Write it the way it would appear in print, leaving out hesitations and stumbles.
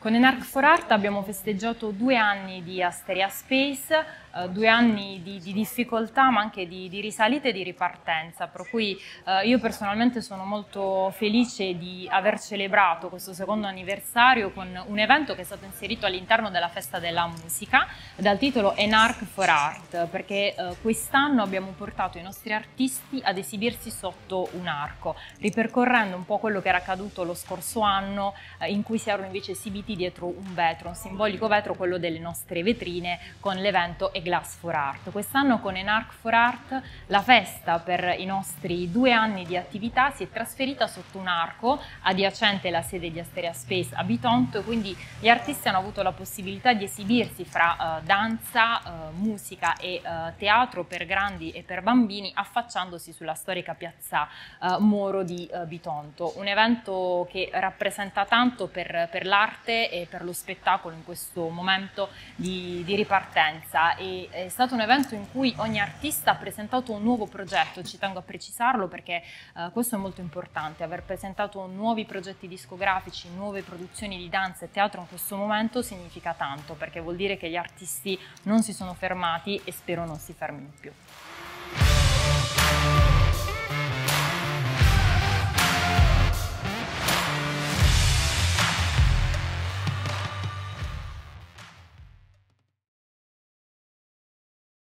Con Enarc for Art abbiamo festeggiato 2 anni di Asteria Space, 2 anni di difficoltà ma anche di risalita e di ripartenza, per cui io personalmente sono molto felice di aver celebrato questo secondo anniversario con un evento che è stato inserito all'interno della Festa della Musica dal titolo Enarc for Art, perché quest'anno abbiamo portato i nostri artisti ad esibirsi sotto un arco, ripercorrendo un po' quello che era accaduto lo scorso anno in cui si erano invece esibiti dietro un vetro, un simbolico vetro, quello delle nostre vetrine, con l'evento A Glass for Art. Quest'anno con Enarc for Art la festa per i nostri 2 anni di attività si è trasferita sotto un arco adiacente alla sede di Asteria Space a Bitonto, e quindi gli artisti hanno avuto la possibilità di esibirsi fra danza, musica e teatro per grandi e per bambini, affacciandosi sulla storica piazza Moro di Bitonto. Un evento che rappresenta tanto per l'arte e per lo spettacolo in questo momento di ripartenza, e è stato un evento in cui ogni artista ha presentato un nuovo progetto. Ci tengo a precisarlo perché questo è molto importante: aver presentato nuovi progetti discografici, nuove produzioni di danza e teatro in questo momento significa tanto, perché vuol dire che gli artisti non si sono fermati e spero non si fermino più.